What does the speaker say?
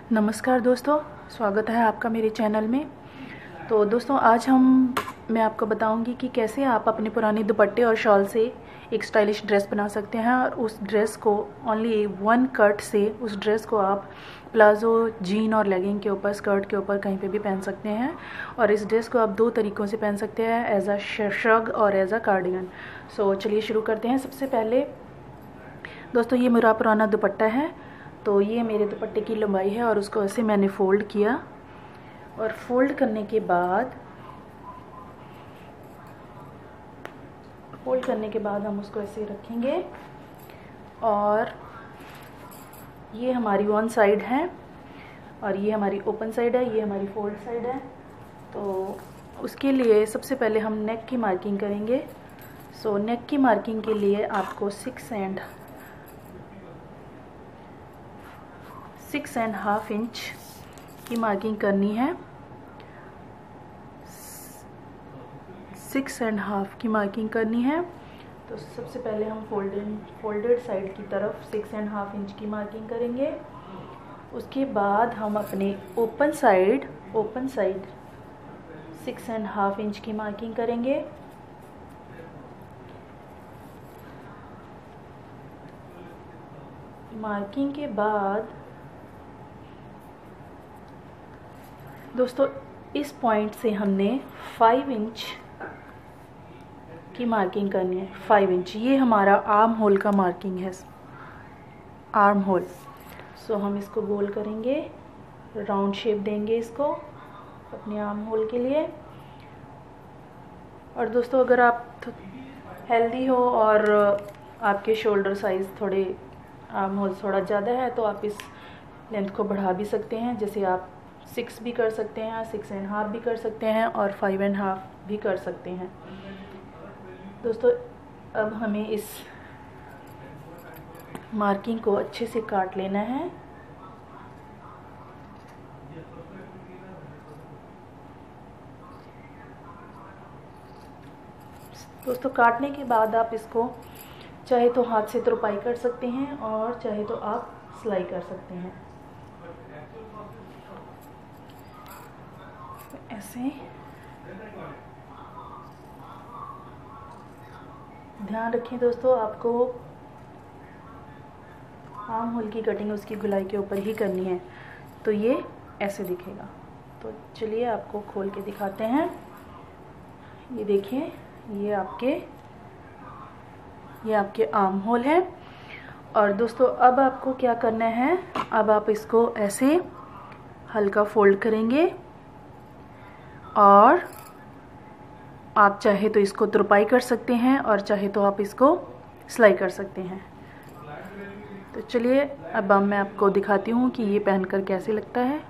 नमस्कार दोस्तों, स्वागत है आपका मेरे चैनल में। तो दोस्तों आज मैं आपको बताऊंगी कि कैसे आप अपने पुराने दुपट्टे और शॉल से एक स्टाइलिश ड्रेस बना सकते हैं और उस ड्रेस को ओनली वन कट से उस ड्रेस को आप प्लाजो, जीन और लेगिंग के ऊपर, स्कर्ट के ऊपर कहीं पे भी पहन सकते हैं। और इस ड्रेस को आप दो तरीक़ों से पहन सकते हैं, एज अ श्रग और एज अ कार्डिगन। सो चलिए शुरू करते हैं। सबसे पहले दोस्तों ये मेरा पुराना दुपट्टा है, तो ये मेरे दुपट्टे की लंबाई है और उसको ऐसे मैंने फ़ोल्ड किया और फोल्ड करने के बाद हम उसको ऐसे रखेंगे और ये हमारी वन साइड है और ये हमारी ओपन साइड है, ये हमारी फोल्ड साइड है। तो उसके लिए सबसे पहले हम नेक की मार्किंग करेंगे। सो नेक की मार्किंग के लिए आपको 6.5 इंच की मार्किंग करनी है। 6.5 की मार्किंग करनी है। तो सबसे पहले हम फोल्डेड साइड की तरफ 6.5 इंच की मार्किंग करेंगे। उसके बाद हम अपने ओपन साइड 6.5 इंच की मार्किंग करेंगे। मार्किंग के बाद दोस्तों इस पॉइंट से हमने 5 इंच की मार्किंग करनी है। 5 इंच ये हमारा आर्म होल का मार्किंग है, आर्म होल। सो हम इसको गोल करेंगे, राउंड शेप देंगे इसको अपने आर्म होल के लिए। और दोस्तों अगर आप हेल्दी हो और आपके शोल्डर साइज़ थोड़े, आर्म होल थोड़ा ज़्यादा है, तो आप इस लेंथ को बढ़ा भी सकते हैं। जैसे आप 6 भी कर सकते हैं, 6.5 भी कर सकते हैं और 5.5 भी कर सकते हैं। दोस्तों अब हमें इस मार्किंग को अच्छे से काट लेना है। दोस्तों काटने के बाद आप इसको चाहे तो हाथ से तुरपाई कर सकते हैं और चाहे तो आप सिलाई कर सकते हैं। ऐसे ध्यान रखें दोस्तों, आपको आर्म होल की कटिंग उसकी गुलाई के ऊपर ही करनी है, तो ये ऐसे दिखेगा। तो चलिए आपको खोल के दिखाते हैं। ये देखिए, ये आपके आर्म होल है। और दोस्तों अब आपको क्या करना है, अब आप इसको ऐसे हल्का फोल्ड करेंगे और आप चाहे तो इसको तुरपाई कर सकते हैं और चाहे तो आप इसको सिलाई कर सकते हैं। तो चलिए अब मैं आपको दिखाती हूँ कि ये पहनकर कैसे लगता है।